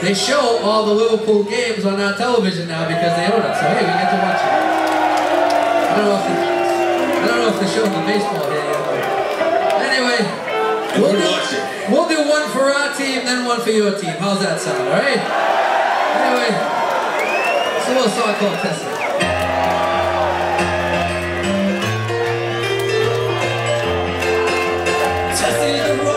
they show all the Liverpool games on our television now because they own it. So hey, we get to watch it. I don't know if they're showing the baseball here yet. Anyway, we'll do one for our team, then one for your team. How's that sound? All right. Anyway, it's a little song called Tessie. Tessie the